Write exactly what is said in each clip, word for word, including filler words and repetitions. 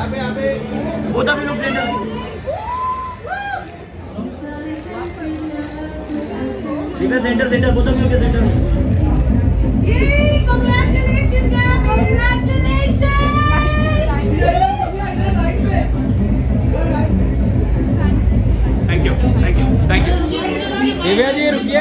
Both of you look center. Divya center, center, both of you के center. Yay! Congratulations, guys! Congratulations! Thank you, thank you, thank you. Divya ji रुकिए।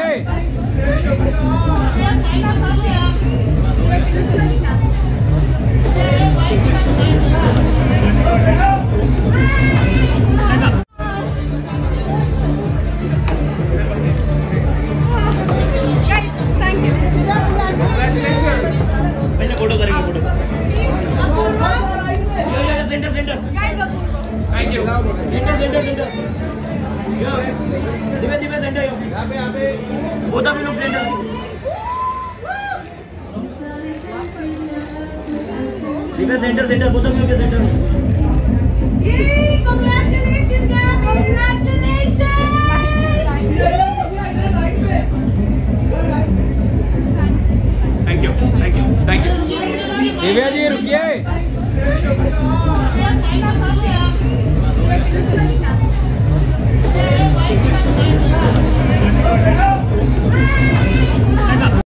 पहले photo करेंगे photo. Apoorva. Centre centre. Guys, Apoorva. Thank you. Centre centre centre. Divya Divya centre yo. Both of you लोग centre. Divya centre centre both of you के centre. Yay! Congratulations, guys! Congratulations! Thank you, thank you, thank you. Divya ji रुकिए। Yeah,